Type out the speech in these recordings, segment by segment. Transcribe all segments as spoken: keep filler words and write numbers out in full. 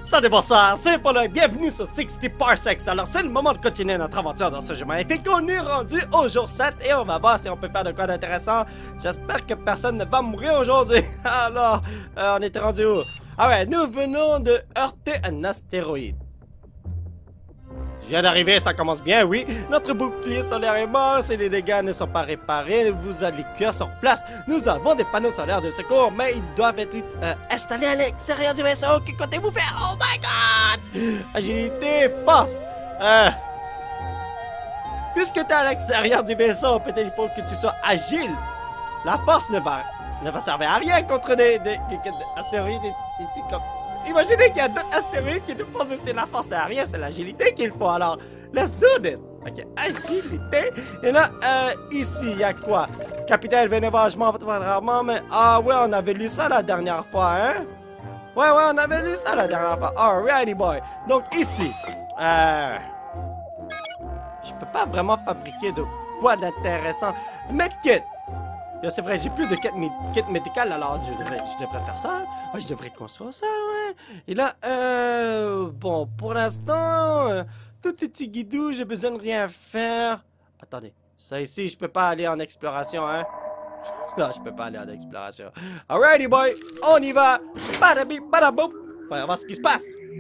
Salut, bonsoir, c'est Paul et bienvenue sur sixty Parsecs. Alors c'est le moment de continuer notre aventure dans ce jeu magnifique. On est rendu au jour sept et on va voir si on peut faire de quoi d'intéressant. J'espère que personne ne va mourir aujourd'hui. Alors, euh, on était rendu où? Ah ouais, nous venons de heurter un astéroïde. Je viens d'arriver, ça commence bien, oui. Notre bouclier solaire est mort, si les dégâts ne sont pas réparés, vous allez cuire sur place. Nous avons des panneaux solaires de secours, mais ils doivent être euh, installés à l'extérieur du vaisseau. Que comptez-vous faire? Oh my god! Agilité, force! Euh... Puisque tu es à l'extérieur du vaisseau, peut-être il faut que tu sois agile. La force ne va, ne va servir à rien contre des, des, des, des astéroïdes et, et, et comme... Imaginez qu'il y a d'autres astéroïdes qui nous font aussi la force à rien, c'est l'agilité qu'il faut, alors let's do this! Ok, agilité. Et là, euh, ici, il y a quoi? Capitaine, venez voir, je m'en vais rarement, mais... Ah ouais, on avait lu ça la dernière fois, hein? Ouais, ouais, on avait lu ça la dernière fois. Alrighty, boy. Donc, ici, euh... je peux pas vraiment fabriquer de quoi d'intéressant. Medkit! C'est vrai, j'ai plus de kit, mé kit médical, alors je devrais, je devrais faire ça. Ouais, je devrais construire ça, ouais. Et là, euh... bon, pour l'instant, euh, tout est petit guidou, j'ai besoin de rien faire. Attendez, ça ici, je peux pas aller en exploration, hein? Non, je peux pas aller en exploration. Alrighty, boy, on y va. Badabi, badaboum. On va voir ce qui se passe.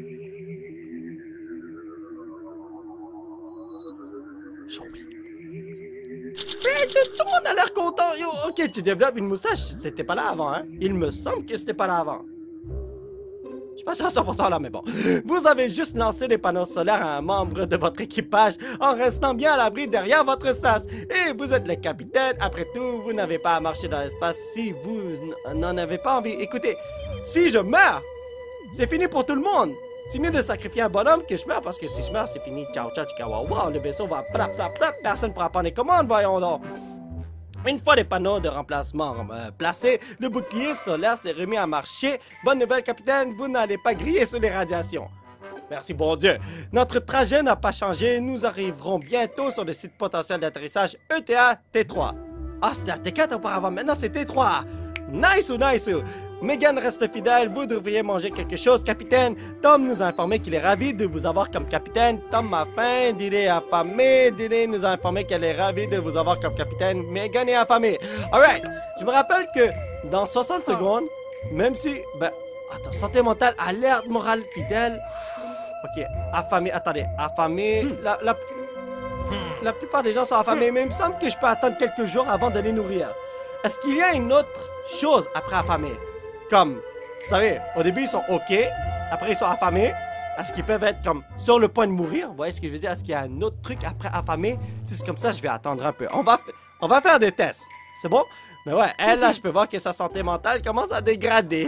Tout le monde a l'air content. Yo, ok, tu développes une moustache. C'était pas là avant, hein? Il me semble que c'était pas là avant. Je suis pas sûr à cent pour cent là, mais bon. Vous avez juste lancé des panneaux solaires à un membre de votre équipage en restant bien à l'abri derrière votre sas. Et vous êtes le capitaine. Après tout, vous n'avez pas à marcher dans l'espace si vous n'en avez pas envie. Écoutez, si je meurs, c'est fini pour tout le monde. C'est mieux de sacrifier un bonhomme que je meurs parce que si je meurs, c'est fini. Ciao, ciao, ciao, wow, wow. Le vaisseau va plap, plap, plap. Personne ne pourra prendre les commandes, voyons donc. Une fois les panneaux de remplacement euh, placés, le bouclier solaire s'est remis à marcher. Bonne nouvelle, capitaine, vous n'allez pas griller sous les radiations. Merci, bon Dieu. Notre trajet n'a pas changé. Nous arriverons bientôt sur le site potentiel d'atterrissage E T A T trois. Ah, c'était à T quatre auparavant. Maintenant, c'est T trois. Nice ou nice ou. Megan reste fidèle, vous devriez manger quelque chose, capitaine. Tom nous a informé qu'il est ravi de vous avoir comme capitaine. Tom a faim, Didé est affamé. Didé nous a informé qu'elle est ravie de vous avoir comme capitaine. Megan est affamée. Alright, je me rappelle que dans soixante secondes, même si... Ben, attends, santé mentale, alerte, morale, fidèle. Ok, affamé, attendez, affamé. La, la, la plupart des gens sont affamés, mais il me semble que je peux attendre quelques jours avant de les nourrir. Est-ce qu'il y a une autre chose après affamé? Comme, vous savez, au début ils sont ok, après ils sont affamés. Est-ce qu'ils peuvent être comme sur le point de mourir? Vous voyez ce que je veux dire? Est-ce qu'il y a un autre truc après affamé? Si c'est comme ça, je vais attendre un peu. On va, on va faire des tests. C'est bon? Mais ouais, elle là, je peux voir que sa santé mentale commence à dégrader.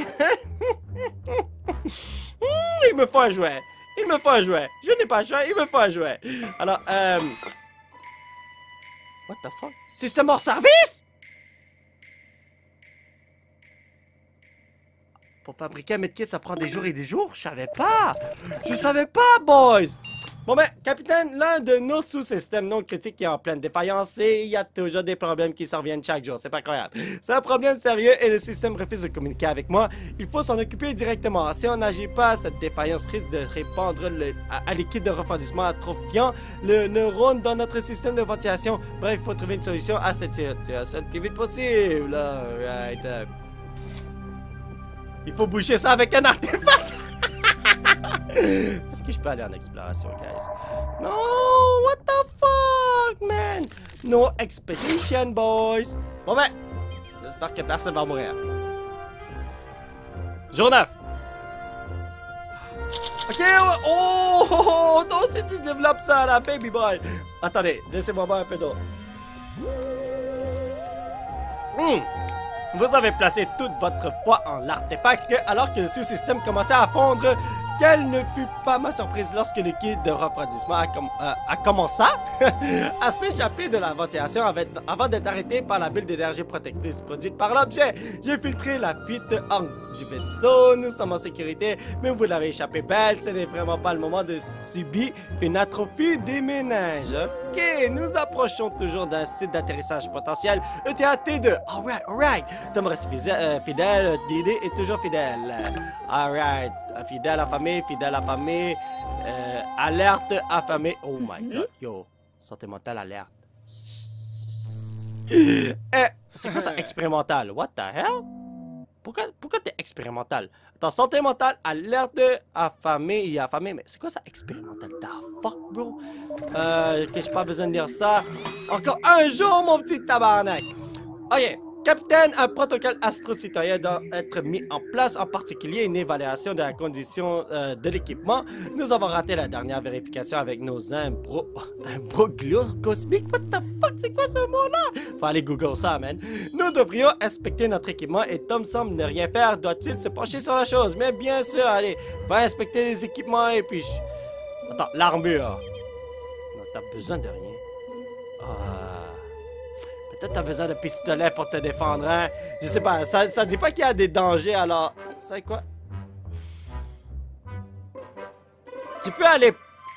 Il me faut un jouet. Il me faut un jouet. Je n'ai pas un jouet, il me faut un jouet. Alors, euh... what the fuck? Système hors service? Pour fabriquer un medkit, ça prend des jours et des jours? Je savais pas! Je savais pas, boys! Bon ben, capitaine, l'un de nos sous-systèmes non critiques est en pleine défaillance et il y a toujours des problèmes qui surviennent chaque jour. C'est pas croyable. C'est un problème sérieux et le système refuse de communiquer avec moi. Il faut s'en occuper directement. Si on n'agit pas, cette défaillance risque de répandre le, à, à liquide de refroidissement atrophiant le neurone dans notre système de ventilation. Bref, il faut trouver une solution à cette situation le plus vite possible. Alright. Uh... Il faut boucher ça avec un artefact. Est-ce que je peux aller en exploration, guys? Non, what the fuck, man? No expedition, boys. Bon ben, j'espère que personne va mourir. Jour neuf. Ok, oh, oh, oh, toi aussi tu développes ça, la baby boy. Attendez, laissez-moi voir un peu d'eau. Hmm. Vous avez placé toute votre foi en l'artefact alors que le sous-système commençait à fondre. Quelle ne fut pas ma surprise lorsque le kit de refroidissement a, com euh, a commencé à s'échapper de la ventilation avant d'être arrêté par la bulle d'énergie protectrice produite par l'objet. J'ai filtré la fuite hors du vaisseau, nous sommes en sécurité, mais vous l'avez échappé belle, ce n'est vraiment pas le moment de subir une atrophie des méninges. Ok, nous approchons toujours d'un site d'atterrissage potentiel, E T A T deux. Alright, alright. Tom reste euh, fidèle, l'idée est toujours fidèle. Alright, fidèle affamé, fidèle affamé. Euh, alerte affamé. Oh my god, yo. Santé mentale, alerte. Eh, c'est quoi ça, expérimental? What the hell? Pourquoi, pourquoi t'es expérimental? Attends, santé mentale, alerte, affamé et affamé. Mais c'est quoi ça, expérimental? The fuck, bro? Euh, que j'ai pas besoin de dire ça. Encore un jour, mon petit tabarnak. Ok. Capitaine, un protocole astro-citoyen doit être mis en place, en particulier une évaluation de la condition euh, de l'équipement. Nous avons raté la dernière vérification avec nos imbro... imbroglures cosmiques. What the fuck, c'est quoi ce mot-là? Faut aller Google ça, man. Nous devrions inspecter notre équipement et Tom semble ne rien faire. Doit-il se pencher sur la chose? Mais bien sûr, allez, va inspecter les équipements et puis... Attends, l'armure. Non, t'as besoin de rien. Ah... Peut-être t'as besoin de pistolet pour te défendre, hein? Je sais pas, ça, ça dit pas qu'il y a des dangers, alors... C'est quoi? Tu peux aller...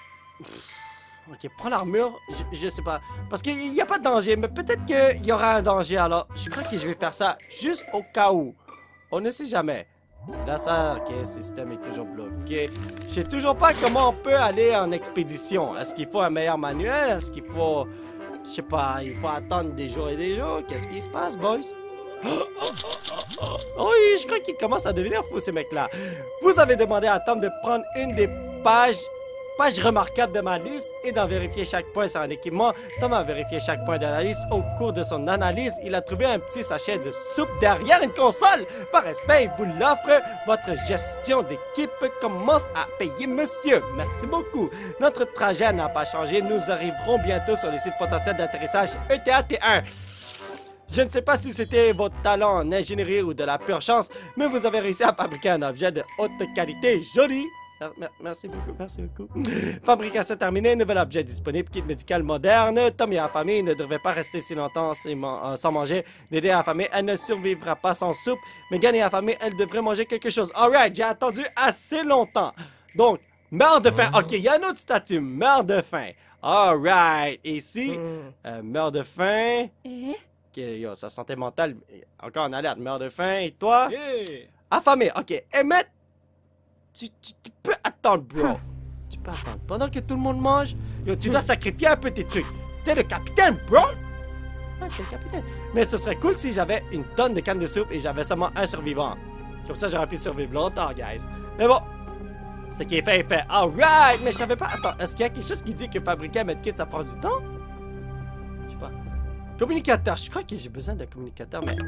Ok, prends l'armure, je, je sais pas. Parce qu'il n'y a pas de danger, mais peut-être qu'il y aura un danger, alors... Je crois que je vais faire ça juste au cas où. On ne sait jamais. Là, ça... Ok, le système est toujours bloqué. Je sais toujours pas comment on peut aller en expédition. Est-ce qu'il faut un meilleur manuel? Est-ce qu'il faut... Je sais pas, il faut attendre des jours et des jours. Qu'est-ce qui se passe, boys? Oh, oh, oh, oh. Oui, je crois qu'ils commencent à devenir fous, ces mecs-là. Vous avez demandé à Tom de prendre une des pages, pages remarquables de ma liste et d'en vérifier chaque point sur un équipement. Tom a vérifié chaque point de la liste. Au cours de son analyse, il a trouvé un petit sachet de soupe derrière une console. Par respect, il vous l'offre. Votre gestion d'équipe commence à payer, monsieur. Merci beaucoup. Notre trajet n'a pas changé. Nous arriverons bientôt sur les sites potentiels d'atterrissage E T A T un. Je ne sais pas si c'était votre talent en ingénierie ou de la pure chance, mais vous avez réussi à fabriquer un objet de haute qualité. Joli! Merci beaucoup, merci beaucoup. Fabrication terminée, nouvel objet disponible, kit médical moderne. Tom est affamé, il ne devrait pas rester si longtemps sans manger. Dédé est affamé, elle ne survivra pas sans soupe. Megan est affamée, elle devrait manger quelque chose. Alright, j'ai attendu assez longtemps. Donc, meurt de faim. Ok, il y a un autre statut, meurt de faim. Alright, ici, euh, meurt de faim. Ok, yo, sa santé mentale, encore en alerte, meurt de faim. Et toi? Yeah. Affamé, ok. Emmett, tu, tu, tu peux attendre, bro. Tu peux attendre. Pendant que tout le monde mange, yo, tu dois sacrifier un peu tes trucs. T'es le capitaine, bro. Ouais, t'es le capitaine. Mais ce serait cool si j'avais une tonne de cannes de soupe et j'avais seulement un survivant. Comme ça, j'aurais pu survivre longtemps, guys. Mais bon, ce qui est fait est fait. Alright, mais je savais pas. Attends, est-ce qu'il y a quelque chose qui dit que fabriquer un medkit, ça prend du temps? Je sais pas. Communicateur. Je crois que j'ai besoin de communicateur, mais...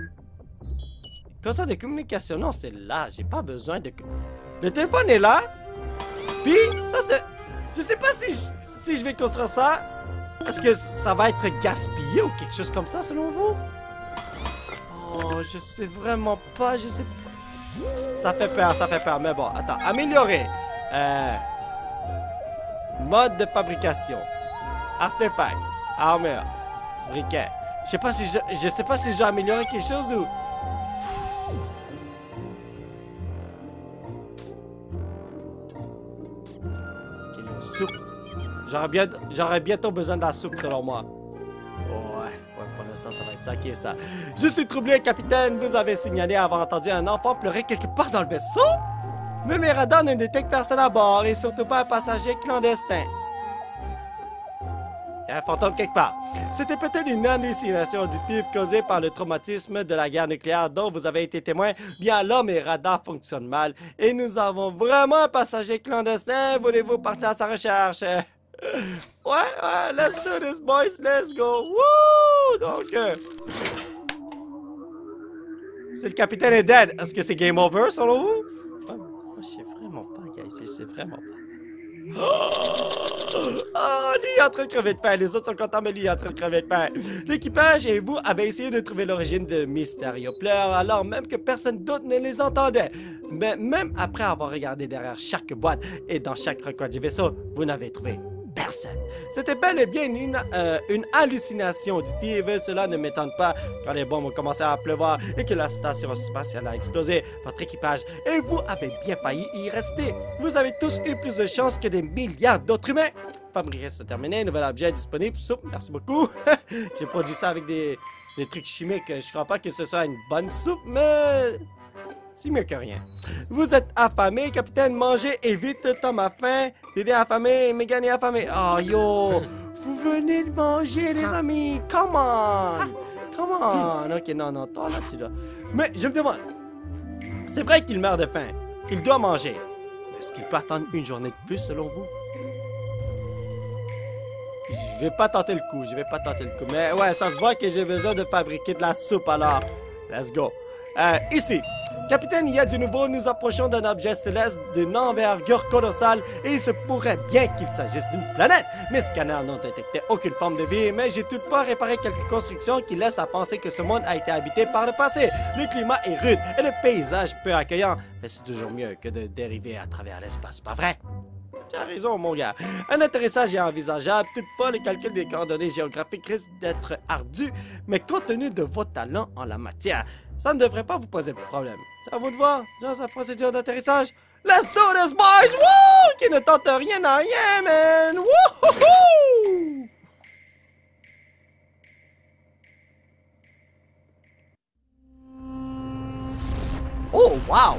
Console de communication, non, c'est là. J'ai pas besoin de... Le téléphone est là. Puis, ça, c'est... Je sais pas si je, si je vais construire ça. Est-ce que ça va être gaspillé ou quelque chose comme ça, selon vous? Oh, je sais vraiment pas. Je sais pas. Ça fait peur, ça fait peur. Mais bon, attends. Améliorer. Euh... Mode de fabrication. Artefact. Armure. Briquet. Je sais pas si je... Je sais pas si j'ai amélioré quelque chose ou... Soupe. J'aurais bien, j'aurais bientôt besoin de la soupe, selon moi. Oh, ouais, ouais, pour l'instant, ça va être ça qui est ça. Je suis troublé, capitaine. Vous avez signalé avoir entendu un enfant pleurer quelque part dans le vaisseau? Mais mes radars ne détectent personne à bord et surtout pas un passager clandestin. Il y a un fantôme quelque part. C'était peut-être une hallucination auditive causée par le traumatisme de la guerre nucléaire dont vous avez été témoin. Bien alors, mes radars fonctionnent mal et nous avons vraiment un passager clandestin. Voulez-vous partir à sa recherche? Ouais, ouais, let's do this, boys, let's go. Woo! Donc, euh... c'est le capitaine est dead. Est-ce que c'est game over, selon vous? Oh, je sais vraiment pas, guys, je sais vraiment pas. Oh, lui est en train de crever de faim. Les autres sont contents, mais lui est en train de crever de faim. L'équipage et vous avez essayé de trouver l'origine de Mysterio Pleur, alors même que personne d'autre ne les entendait. Mais même après avoir regardé derrière chaque boîte et dans chaque recoin du vaisseau, vous n'avez trouvé personne. C'était bel et bien une, euh, une hallucination auditive. Cela ne m'étonne pas quand les bombes ont commencé à pleuvoir et que la station spatiale a explosé. Votre équipage et vous avez bien failli y rester. Vous avez tous eu plus de chance que des milliards d'autres humains. fabrication terminée, nouvel objet disponible, soupe, merci beaucoup. J'ai produit ça avec des, des trucs chimiques, je crois pas que ce soit une bonne soupe, mais c'est mieux que rien. Vous êtes affamé, capitaine, mangez et vite, Tom a faim, Dédé affamé, Megan est affamé. Oh yo, vous venez de manger les amis, come on, come on. Ok, non, non, toi là, tu dois. Mais je me demande, c'est vrai qu'il meurt de faim, il doit manger. Est-ce qu'il peut attendre une journée de plus selon vous? Je vais pas tenter le coup, je vais pas tenter le coup. Mais ouais, ça se voit que j'ai besoin de fabriquer de la soupe alors. Let's go. Euh, ici. Capitaine, il y a du nouveau, nous approchons d'un objet céleste d'une envergure colossale et il se pourrait bien qu'il s'agisse d'une planète. Mes scanners n'ont détecté aucune forme de vie, mais j'ai toutefois réparé quelques constructions qui laissent à penser que ce monde a été habité par le passé. Le climat est rude et le paysage peu accueillant, mais c'est toujours mieux que de dériver à travers l'espace, pas vrai? Tu as raison, mon gars. Un atterrissage est envisageable. Toutefois, le calcul des coordonnées géographiques risque d'être ardu, mais compte tenu de vos talents en la matière, ça ne devrait pas vous poser de problème. C'est à vous de voir. Dans sa procédure d'atterrissage. Let's do this, boys! Woo! Qui ne tente rien à rien, man! Wouhouhou! Oh, wow!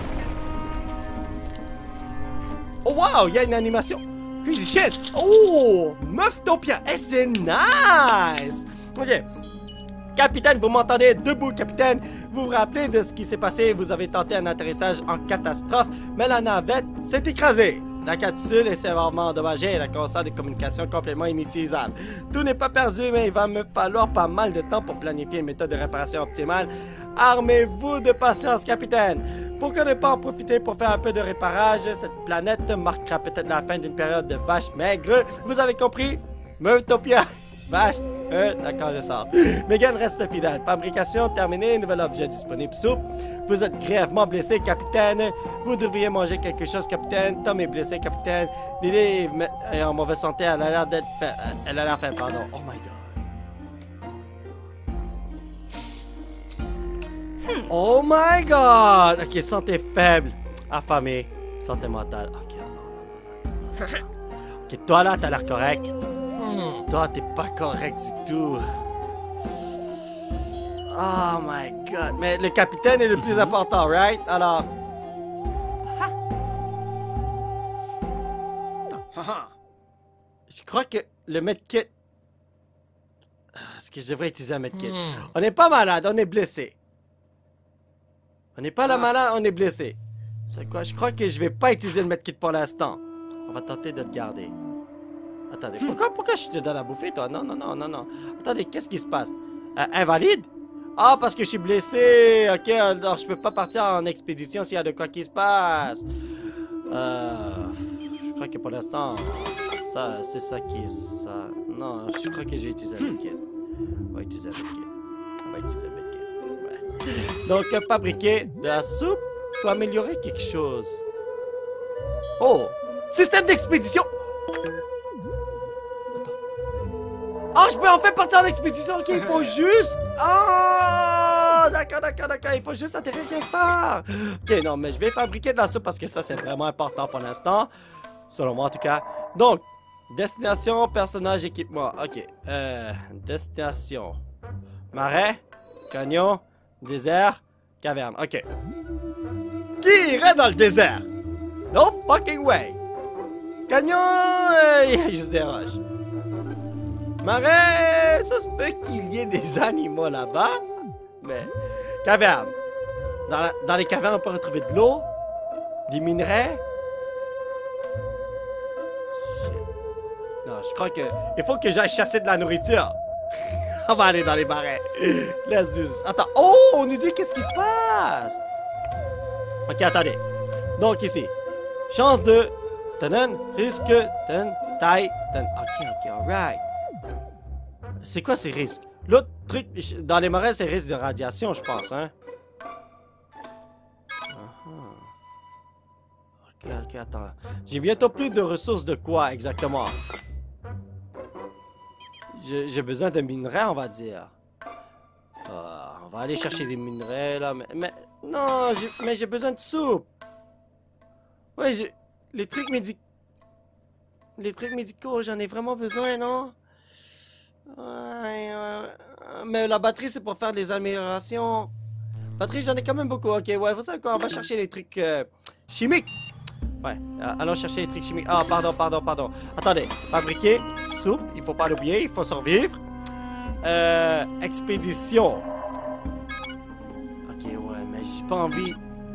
Oh wow, il y a une animation. Crazy shit. Oh, Meftopia. Eh, c'est nice. Ok. Capitaine, vous m'entendez? Debout, capitaine. Vous vous rappelez de ce qui s'est passé? Vous avez tenté un atterrissage en catastrophe, mais la navette s'est écrasée. La capsule est sévèrement endommagée et la console de communication complètement inutilisable. Tout n'est pas perdu, mais il va me falloir pas mal de temps pour planifier une méthode de réparation optimale. Armez-vous de patience, capitaine. Pourquoi ne pas en profiter pour faire un peu de réparage? Cette planète marquera peut-être la fin d'une période de vaches maigres. Vous avez compris? Meftopia. Vache. Euh, d'accord, je sors. Megan reste fidèle. Fabrication terminée. Nouvel objet disponible. Soupe. Vous êtes grièvement blessé, capitaine. Vous devriez manger quelque chose, capitaine. Tom est blessé, capitaine. Lily est en mauvaise santé. Elle a l'air d'être fait. Elle a l'air fait, pardon. Oh my god. Oh my god! Ok, santé faible, affamé, santé mentale. Ok, non, non, non, non. Ok, toi là, t'as l'air correct. Toi, t'es pas correct du tout. Oh my god. Mais le capitaine est le plus important, right? Alors. Je crois que le medkit. Est-ce que je devrais utiliser un medkit? On n'est pas malade, on est blessé. On n'est pas là malade, on est blessé. C'est quoi? Je crois que je vais pas utiliser le medkit pour l'instant. On va tenter de le garder. Attendez, pourquoi, pourquoi je te donne à bouffer, toi? Non, non, non, non, non. Attendez, qu'est-ce qui se passe? Euh, invalide? Ah, parce que je suis blessé. Ok, alors je peux pas partir en expédition s'il y a de quoi qui se passe. Euh... Je crois que pour l'instant, ça, c'est ça qui est ça. Non, je crois que je vais utiliser un medkit. On va utiliser un medkit. On va utiliser un medkit. Donc, fabriquer de la soupe pour améliorer quelque chose. Oh! Système d'expédition! Attends. Oh, je peux en fait partir en expédition! Ok, il faut juste... Ah! D'accord, d'accord, d'accord. Il faut juste atterrir quelque part. Ok, non, mais je vais fabriquer de la soupe parce que ça, c'est vraiment important pour l'instant. Selon moi, en tout cas. Donc, destination, personnage, équipement. Ok. Euh, destination. Marais, canyon, désert, caverne. Ok. Qui irait dans le désert? No fucking way. Canyon, euh, il y a juste des roches. Marais, ça se peut qu'il y ait des animaux là-bas. Mais, caverne. Dans, la, dans les cavernes, on peut retrouver de l'eau, des minerais. Shit. Non, je crois que il faut que j'aille chasser de la nourriture. On va aller dans les marais. Let's do this. Attends. Oh, on nous dit qu'est-ce qui se passe. Ok, attendez. Donc ici, chance de... Tanan, risque, tan, taille, tan. Ok, ok, alright. C'est quoi ces risques? L'autre truc, dans les marais, c'est risque de radiation, je pense, hein? Uh-huh. Ok, ok, attends. J'ai bientôt plus de ressources de quoi, exactement? J'ai besoin de minerais, on va dire. Uh, on va aller chercher des minerais, là, mais... mais non, mais j'ai besoin de soupe. Ouais, j'ai... Les trucs médicaux... les trucs médicaux, j'en ai vraiment besoin, non? Ouais, euh, mais la batterie, c'est pour faire des améliorations. Batterie, j'en ai quand même beaucoup. Ok, ouais, vous savez quoi? On va chercher les trucs euh, chimiques. Ouais, euh, allons chercher les trucs chimiques. Ah, pardon, pardon, pardon. Attendez, fabriquer, soupe, il faut pas l'oublier, il faut survivre. Euh, expédition. Ok, ouais, mais j'ai pas envie.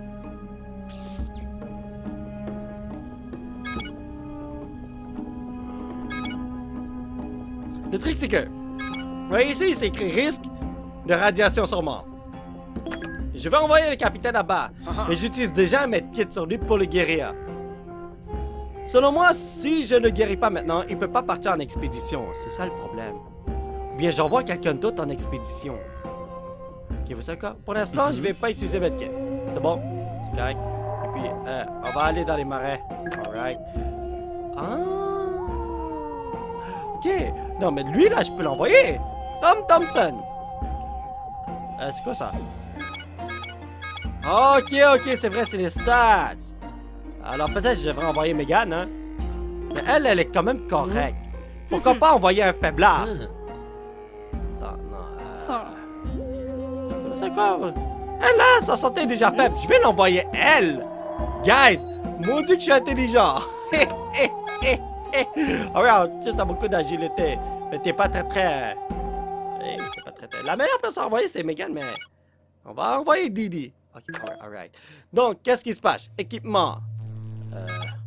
Le truc, c'est que, vous voyez ici, c'est écrit risque de radiation sur mort. Je vais envoyer le capitaine là-bas, mais j'utilise déjà un medkit sur lui pour le guérir. Selon moi, si je ne le guéris pas maintenant, il peut pas partir en expédition. C'est ça le problème. Ou bien j'envoie quelqu'un d'autre en expédition. Ok, vous savez quoi? Pour l'instant, je vais pas utiliser medkit. C'est bon? C'est correct. Et puis, euh, on va aller dans les marais. Alright. Ah... Ok. Non, mais lui, là, je peux l'envoyer. Tom Thompson. Euh, c'est quoi ça? Ok, ok, c'est vrai, c'est les stats. Alors, peut-être que je devrais envoyer Megan, hein? Mais elle, elle est quand même correcte. Pourquoi pas envoyer un faiblard? Non, non, euh... c'est quoi? Elle, là, sa santé est déjà faible. Je vais l'envoyer, elle. Guys, maudit que je suis intelligent. Hé, hé, hé. Oh, regarde, tu as beaucoup d'agilité. Mais t'es pas très très. Hey, t'es pas très très. La meilleure personne à envoyer, c'est Megan, mais. On va envoyer Didi. Ok, alright. Donc, qu'est-ce qui se passe? Équipement. Euh...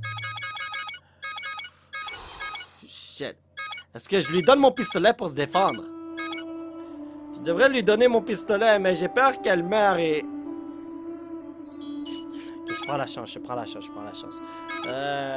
Shit. Est-ce que je lui donne mon pistolet pour se défendre? Je devrais lui donner mon pistolet, mais j'ai peur qu'elle meure et. Okay, je prends la chance, je prends la chance, je prends la chance. Euh.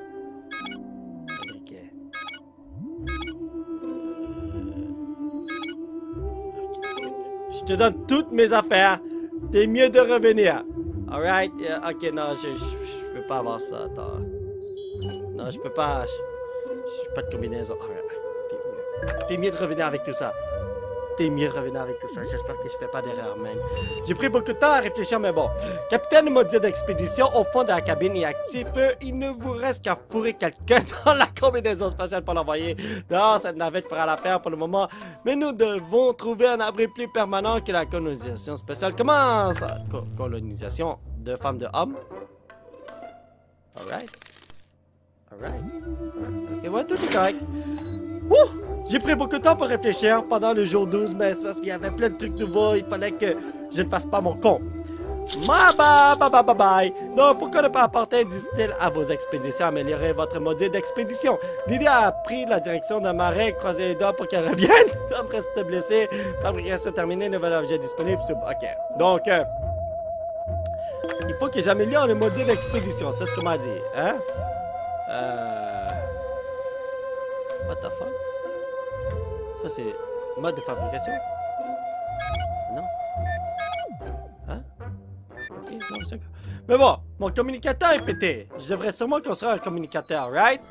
Je te donne toutes mes affaires. T'es mieux de revenir. Alright? Yeah, ok, non, je, je, je peux pas avoir ça. Attends. Non, je peux pas. Je n'ai pas de combinaison. Alright. T'es mieux de revenir avec tout ça. T'es mieux de revenir avec tout ça. J'espère que je fais pas d'erreur, même. J'ai pris beaucoup de temps à réfléchir, mais bon. Capitaine m'a dit d'expédition au fond de la cabine est actif. Il ne vous reste qu'à fourrer quelqu'un dans la combinaison spatiale pour l'envoyer. Non, cette navette fera l'affaire pour le moment. Mais nous devons trouver un abri plus permanent que la colonisation spatiale. Comment ça? Co colonisation de femmes de hommes? Alright. Alright. Ok, ouais, tout est correct. Ouh! J'ai pris beaucoup de temps pour réfléchir pendant le jour douze, mais c'est parce qu'il y avait plein de trucs nouveaux. Il fallait que je ne fasse pas mon con. Bye bye bye bye bye bye. Donc, pourquoi ne pas apporter du style à vos expéditions, améliorer votre module d'expédition? Lydie a pris la direction d'un marais, croisé les doigts pour qu'elle revienne. Après s'être blessé, fabrication terminée, nouvel objet disponible. Ok. Donc, euh, il faut que j'améliore le module d'expédition. C'est ce qu'on m'a dit. Hein? Euh... What the fuck? Ça, c'est mode de fabrication? Non. Hein? Ok, non, c'est... Mais bon, mon communicateur est pété. Je devrais sûrement construire un communicateur, right?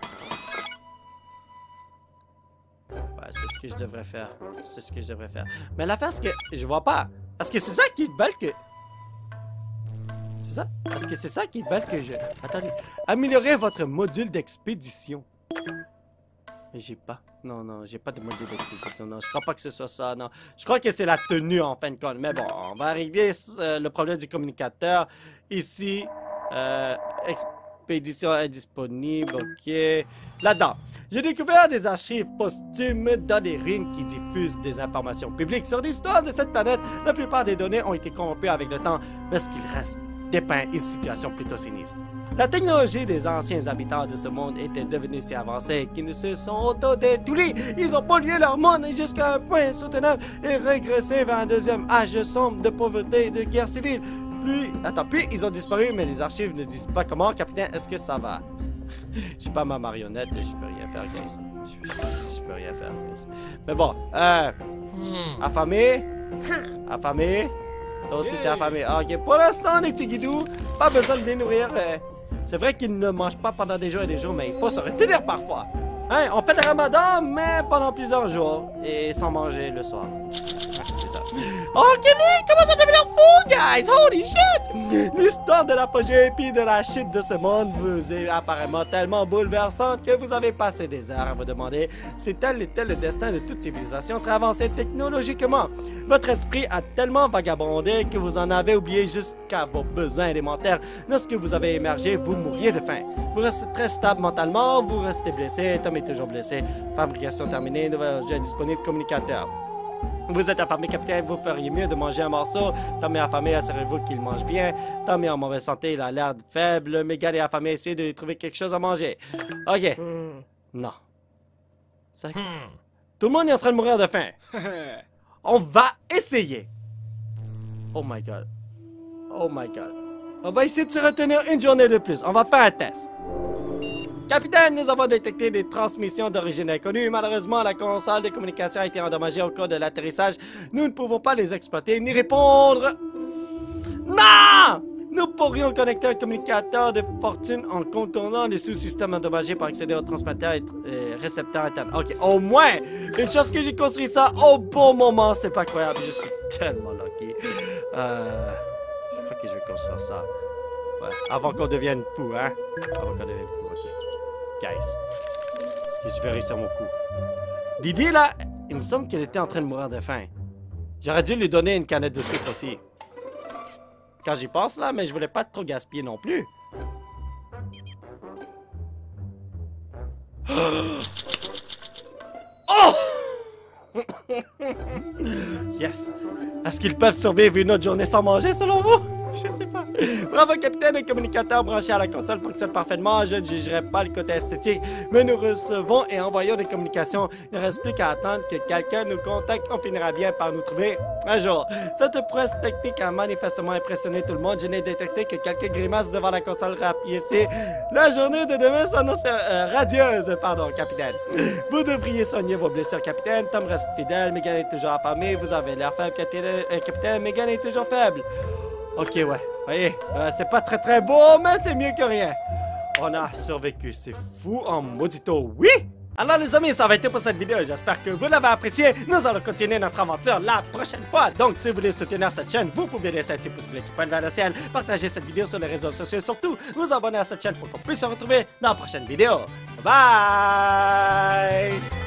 Ouais, c'est ce que je devrais faire. C'est ce que je devrais faire. Mais l'affaire, c'est que je vois pas. Parce que c'est ça qu'ils veulent que... C'est ça? Parce que c'est ça qu'ils veulent que je... Attendez. Améliorer votre module d'expédition. Mais j'ai pas. Non, non, j'ai pas de module d'expédition. Non, je crois pas que ce soit ça. Non, je crois que c'est la tenue en fin de compte. Mais bon, on va régler euh, le problème du communicateur. Ici, euh, expédition indisponible. Ok. Là-dedans, j'ai découvert des archives posthumes dans des ruines qui diffusent des informations publiques sur l'histoire de cette planète. La plupart des données ont été corrompues avec le temps, mais ce qu'il reste dépeint une situation plutôt sinistre. La technologie des anciens habitants de ce monde était devenue si avancée qu'ils ne se sont auto-détruits. Ils ont pollué leur monde jusqu'à un point soutenable et régressé vers un deuxième âge sombre de pauvreté et de guerre civile. Puis, attends, puis ils ont disparu, mais les archives ne disent pas comment. Capitaine, est-ce que ça va? J'ai pas ma marionnette, je peux rien faire, guys. Je, je, je peux rien faire, guys. Mais bon, euh... affamé? Affamé? Toi aussi, t'es affamé. Ah, ok, pour l'instant, les petits guidous, pas besoin de les nourrir. Euh, c'est vrai qu'ils ne mangent pas pendant des jours et des jours, mais il faut se retenir parfois. Hein, on fait le ramadan, mais pendant plusieurs jours, et sans manger le soir. Ouais, c'est ça. Ok, lui, commence à devenir fou, guys! Holy shit! L'histoire de l'apogée puis de la chute de ce monde vous est apparemment tellement bouleversante que vous avez passé des heures à vous demander si tel était le destin de toute civilisation très avancée technologiquement. Votre esprit a tellement vagabondé que vous en avez oublié jusqu'à vos besoins élémentaires. Lorsque vous avez émergé, vous mourriez de faim. Vous restez très stable mentalement, vous restez blessé, Tom est toujours blessé. Fabrication terminée, nouvel objet disponible, communicateur. Vous êtes affamé, capitaine, vous feriez mieux de manger un morceau. Tom est affamé, assurez-vous qu'il mange bien. Tom est en mauvaise santé, il a l'air faible. Megan est affamé, essayez de lui trouver quelque chose à manger. Ok. Mm. Non. Ça... Mm. Tout le monde est en train de mourir de faim. On va essayer. Oh my god. Oh my god. On va essayer de se retenir une journée de plus. On va faire un test. Capitaine, nous avons détecté des transmissions d'origine inconnue. Malheureusement, la console de communication a été endommagée au cours de l'atterrissage. Nous ne pouvons pas les exploiter ni répondre. Non! Nous pourrions connecter un communicateur de fortune en contournant les sous-systèmes endommagés pour accéder aux transmetteurs et euh, récepteurs internes. Ok, au moins, une chose que j'ai construit ça au bon moment, c'est pas croyable. Je suis tellement lucky. Euh, je crois que je vais construire ça. Ouais, avant qu'on devienne fou, hein? Avant qu'on devienne fou, ok. Guys, est-ce que je vais réussir mon coup? Didi, là, il me semble qu'elle était en train de mourir de faim. J'aurais dû lui donner une canette de sucre aussi. Quand j'y pense, là, mais je voulais pas trop gaspiller non plus. Oh! Yes! Est-ce qu'ils peuvent survivre une autre journée sans manger, selon vous? Je sais pas. Bravo, capitaine. Le communicateur branché à la console fonctionne parfaitement. Je ne jugerai pas le côté esthétique, mais nous recevons et envoyons des communications. Il ne reste plus qu'à attendre que quelqu'un nous contacte. On finira bien par nous trouver un jour. Cette prouesse technique a manifestement impressionné tout le monde. Je n'ai détecté que quelques grimaces devant la console rapiécée. La journée de demain s'annonce euh, radieuse, pardon, capitaine. Vous devriez soigner vos blessures, capitaine. Tom reste fidèle. Megan est toujours affamée. Vous avez l'air faible, capitaine. Euh, capitaine. Megan est toujours faible. Ok, ouais. Voyez, euh, c'est pas très très beau, mais c'est mieux que rien. On a survécu, c'est fou en maudito, oui! Alors les amis, ça va être tout pour cette vidéo. J'espère que vous l'avez apprécié. Nous allons continuer notre aventure la prochaine fois. Donc, si vous voulez soutenir cette chaîne, vous pouvez laisser un petit pouce bleu qui pointe vers le ciel, partager cette vidéo sur les réseaux sociaux et surtout, vous abonner à cette chaîne pour qu'on puisse se retrouver dans la prochaine vidéo. Bye!